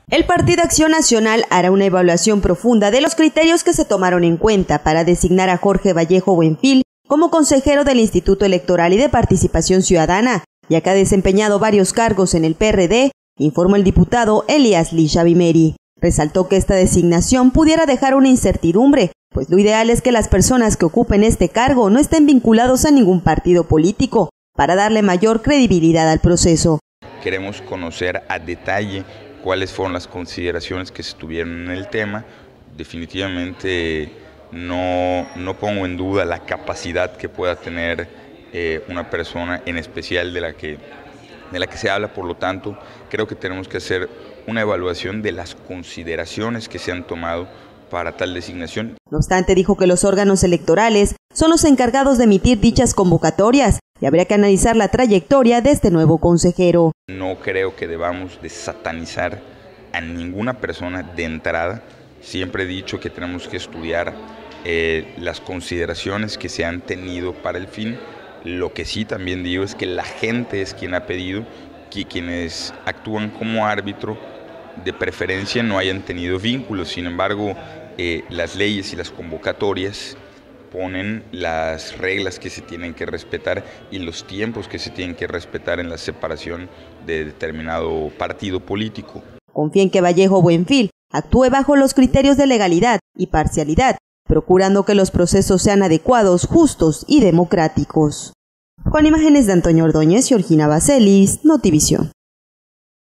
El Partido Acción Nacional hará una evaluación profunda de los criterios que se tomaron en cuenta para designar a Jorge Vallejo Buenfil como consejero del Instituto Electoral y de Participación Ciudadana, ya que ha desempeñado varios cargos en el PRD, informó el diputado Elías Lisha Bimeri. Resaltó que esta designación pudiera dejar una incertidumbre, pues lo ideal es que las personas que ocupen este cargo no estén vinculados a ningún partido político, para darle mayor credibilidad al proceso. Queremos conocer a detalle cuáles fueron las consideraciones que se tuvieron en el tema. Definitivamente no pongo en duda la capacidad que pueda tener una persona en especial de la que se habla. Por lo tanto, creo que tenemos que hacer una evaluación de las consideraciones que se han tomado para tal designación. No obstante, dijo que los órganos electorales son los encargados de emitir dichas convocatorias y habría que analizar la trayectoria de este nuevo consejero. No creo que debamos de satanizar a ninguna persona de entrada. Siempre he dicho que tenemos que estudiar las consideraciones que se han tenido para el fin. Lo que sí también digo es que la gente es quien ha pedido que quienes actúan como árbitro de preferencia no hayan tenido vínculos. Sin embargo, las leyes y las convocatorias ponen las reglas que se tienen que respetar y los tiempos que se tienen que respetar en la separación de determinado partido político. Confía en que Vallejo Buenfil actúe bajo los criterios de legalidad y parcialidad, procurando que los procesos sean adecuados, justos y democráticos. Con imágenes de Antonio Ordóñez y Georgina Baselis, Notivisión.